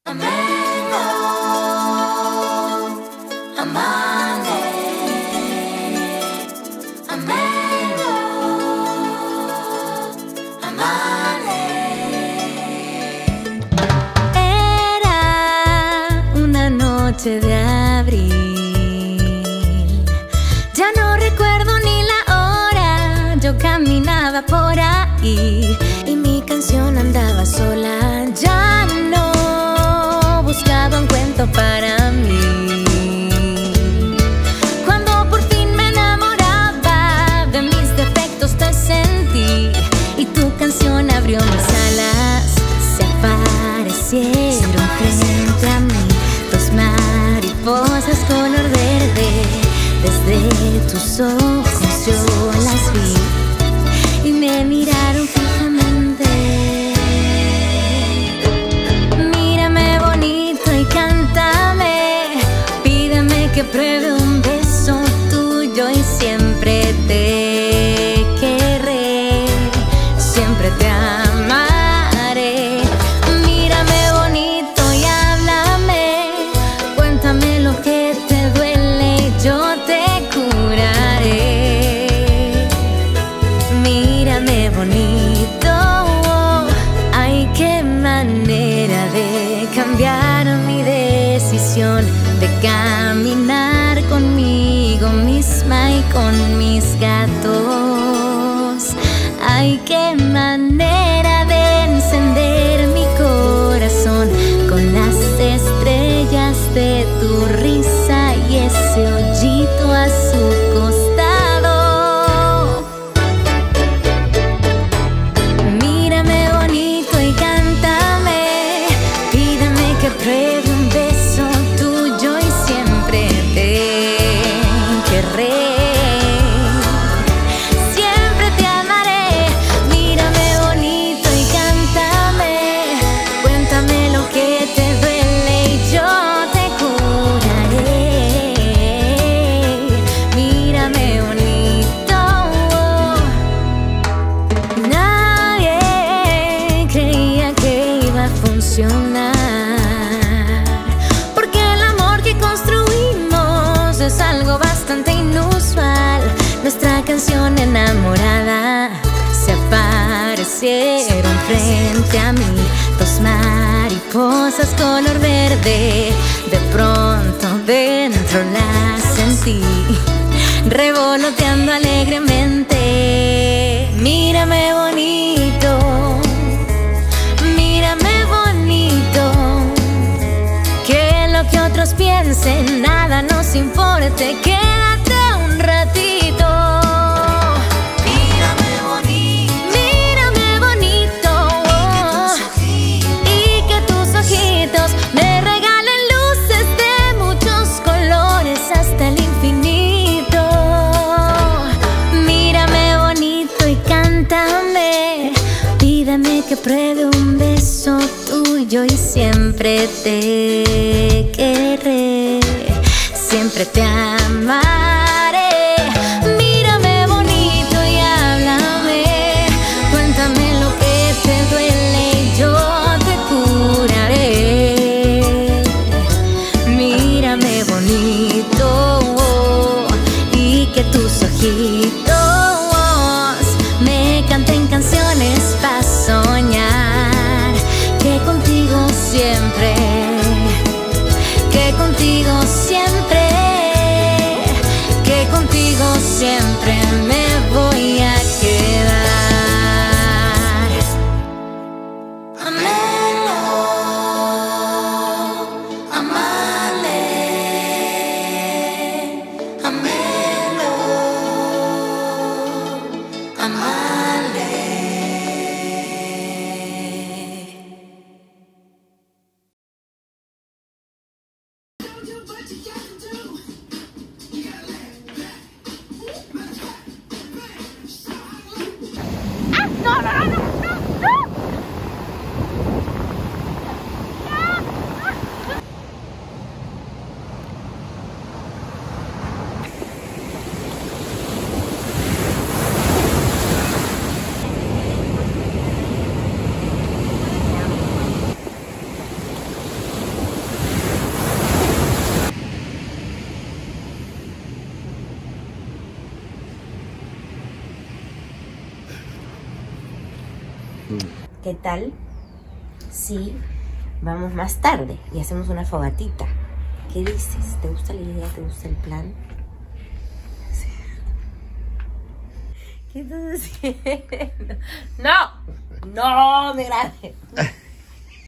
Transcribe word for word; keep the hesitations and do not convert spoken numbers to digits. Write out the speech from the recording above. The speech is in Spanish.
Amelo, amale, amelo, amale. Era una noche de abril, ya no recuerdo ni la hora. Yo caminaba por ahí y mi canción andaba sola. Ya no buscaba un cuento para mí. Cuando por fin me enamoraba, de mis defectos te sentí y tu canción abrió mis alas. Se aparecieron frente a mí dos mariposas color verde. Desde tus ojos yo las vi y me miraron fijamente. Mírame bonito y cántame, pídeme que pruebe un beso tuyo y siempre te querré, siempre te amaré. Mírame bonito y háblame, cuéntame lo que te duele y yo te curaré. Mírame bonito, ay, qué manera de cambiar mi decisión de caminar conmigo misma y con mis gatos. Ay, qué manera de encender mi corazón con las estrellas de tu risa y ese hoyito a su costado. Mírame bonito y cántame, pídame que pruebe un beso tuyo y siempre te querré, siempre te amaré. Mírame bonito y cántame, cuéntame lo que te duele y yo te curaré. Mírame bonito. Nadie creía que iba a funcionar, porque el amor que construimos es algo bastante inusual. Nuestra canción enamorada, se aparecieron frente a mí dos mariposas color verde. De pronto dentro las sentí revoloteando alegremente. Mírame bonito, mírame bonito, que lo que otros piensen nada nos importe. Quédate un ratito. Mírame bonito, Mírame bonito, y que tus ojitos me regalen luces de muchos colores hasta el infinito. Mírame bonito y cántame, pídame que pruebe un beso tuyo y siempre te querré, siempre te amaré. Mírame bonito y háblame, cuéntame lo que te duele y yo te curaré. Mírame bonito y que tus ojitos me canten canciones para soñar, que contigo siempre, que contigo siempre, que contigo siempre me voy a quedar. amelo, amale, amelo, amale. ¿Qué tal? Sí, vamos más tarde y hacemos una fogatita. ¿Qué dices? ¿Te gusta la idea? ¿Te gusta el plan? Sí. ¿Qué estás haciendo? ¡No! ¡No me grabes!